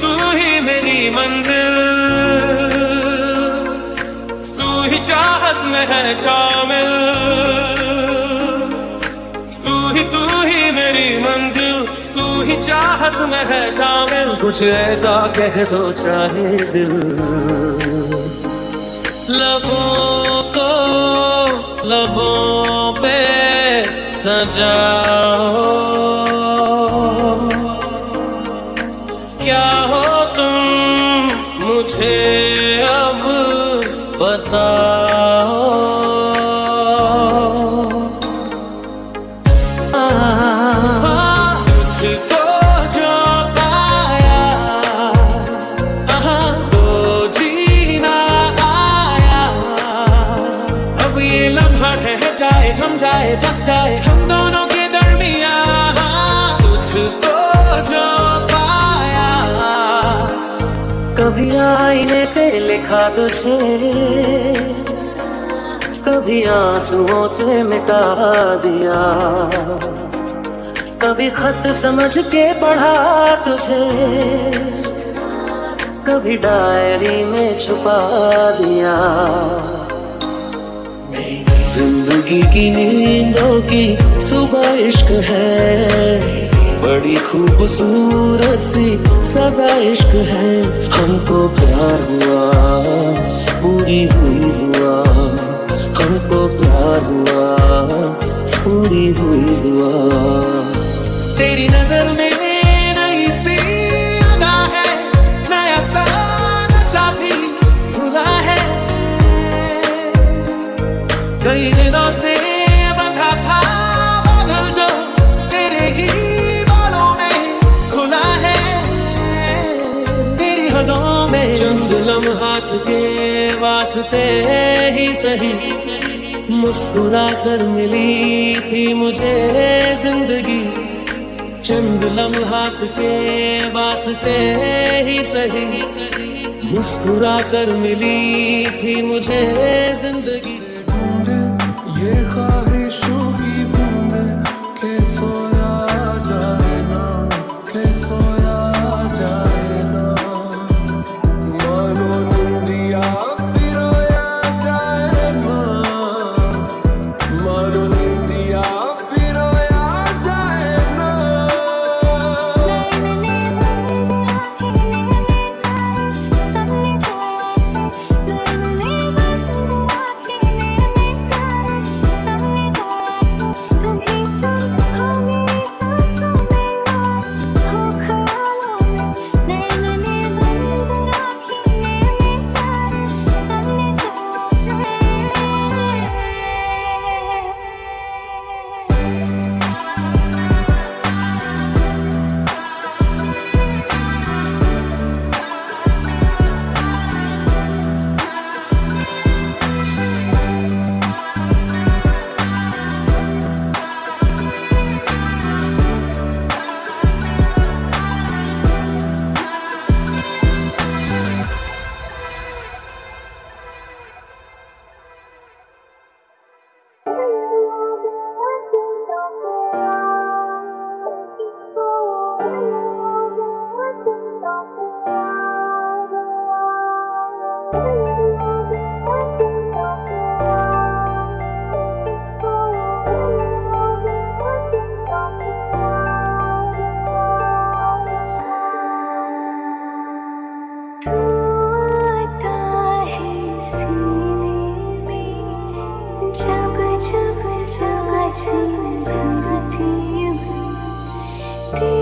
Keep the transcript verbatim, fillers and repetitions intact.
तू ही मेरी मंजिल, तू ही चाहत में है शामिल, तू ही तू ही मेरी मंजिल, तू ही चाहत में है शामिल। कुछ ऐसा कह दो चाहे दिल, लबों को लबों पे सजाओ, क्या हो तुम मुझे अब बताओ। तुझको जो पाया तो जीना आया, अब ये लम्हा ठहर जाए, हम जाए बस जाए हम दोनों के दरमियां। तुझको जो पाया, कभी आईने पे लिखा तुझे, कभी आंसुओं से मिटा दिया, कभी खत समझ के पढ़ा तुझे, कभी डायरी में छुपा दिया। जिंदगी की नींदों की सुबह इश्क है, बड़ी खूबसूरत सी सजा इश्क है। हमको प्यार हुआ पूरी हुई दुआ, हमको प्यार हुआ पूरी हुई दुआ। तेरी नजर में नई सी अदा है, नया सा नशा भी खुला है, कई दिनों से बंधा था बादल जो तेरे ही बालों में खुला है। तेरी हदों में चंद लम्हात के वास्ते ही सही, मुस्कुरा कर मिली थी मुझे जिंदगी। चंद लम्हात के वास्ते ही सही, मुस्कुरा कर मिली थी मुझे जिंदगी। ये ख्वाहिशों की बूंदें के सोया जाए ना, के सोया जाए ना, मानो निंदिया पिरोया जाए ना, मानो निंदिया पिरोया जाए ना। जब जब सांसें भरती हूँ